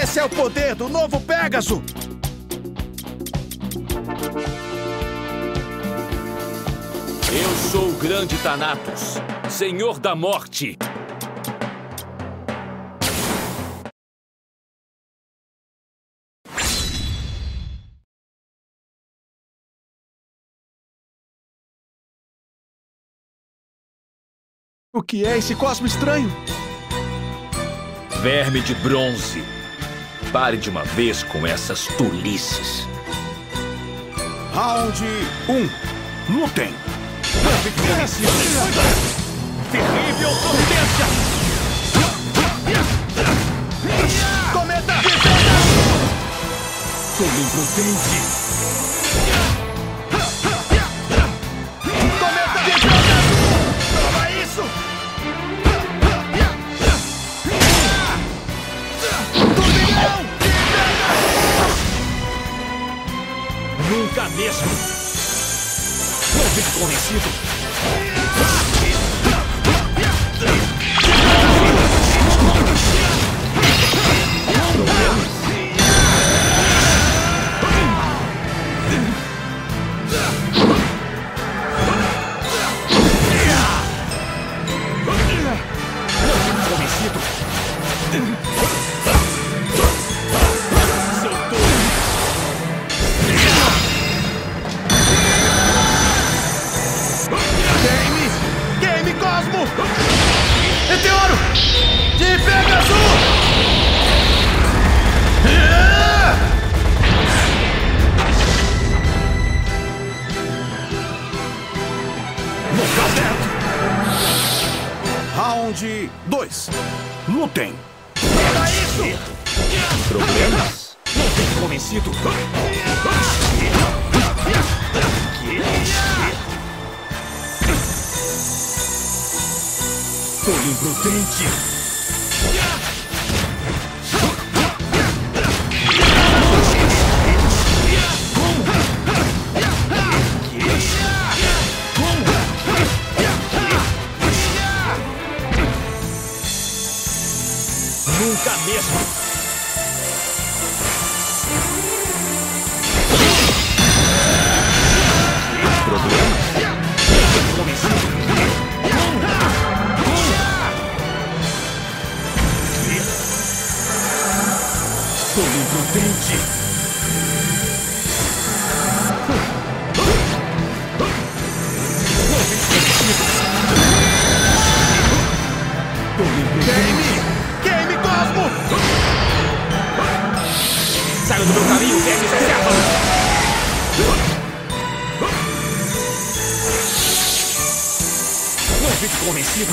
Esse é o poder do novo Pégaso! Eu sou o grande Thanatos, Senhor da Morte. O que é esse cosmo estranho? Verme de bronze. Pare de uma vez com essas tolices. Round 1. Lutem! Terrível potência! Cometa! Sou imprudente! Toma isso! Turbilhão! Nunca mesmo! Não fique convencido! Game Cosmo! Meteoro! De Pégaso! Round 2. Lutem! Era isso! Problemas? Não fique convencido! Sou imprudente! Nunca mesmo! Sou imprudente! Game Cosmo! Saia do meu caminho, vermes incertos! Não fique convencido!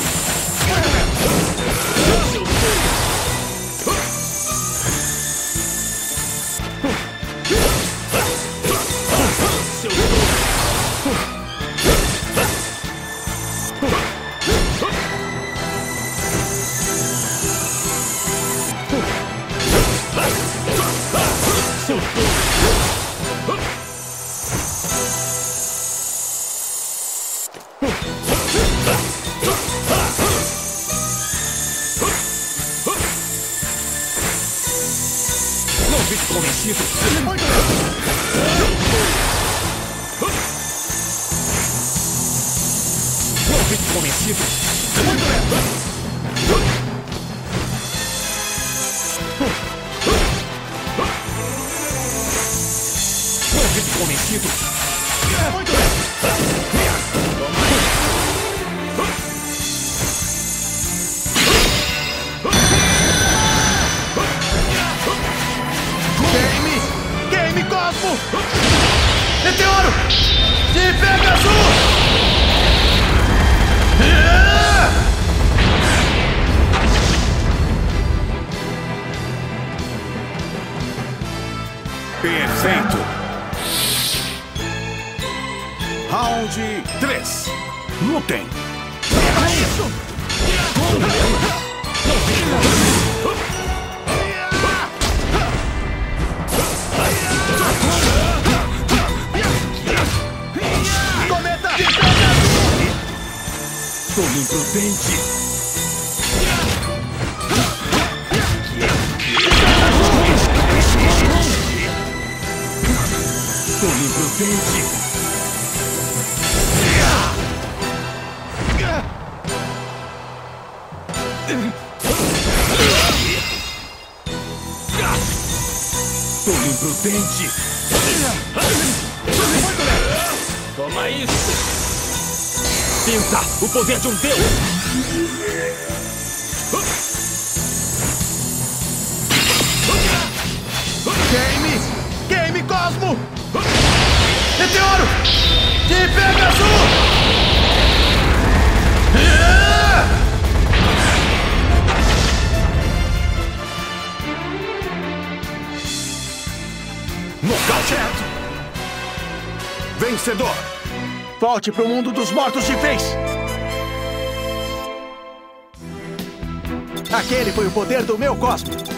Não fique convencido! Não fique convencido! Não fique convencido! Game Cosmo! Meteoro! De Pégaso! Perfeito! Round 3. Lutem! Era isso! Cometa! Sou imprudente! imprudente! Tolo imprudente! Toma isso! Sinta o poder de um deus! Game Cosmo! Meteoro! De Pegasus! Nocaute! Vencedor! Volte pro mundo dos mortos de vez! Aquele foi o poder do meu Cosmo!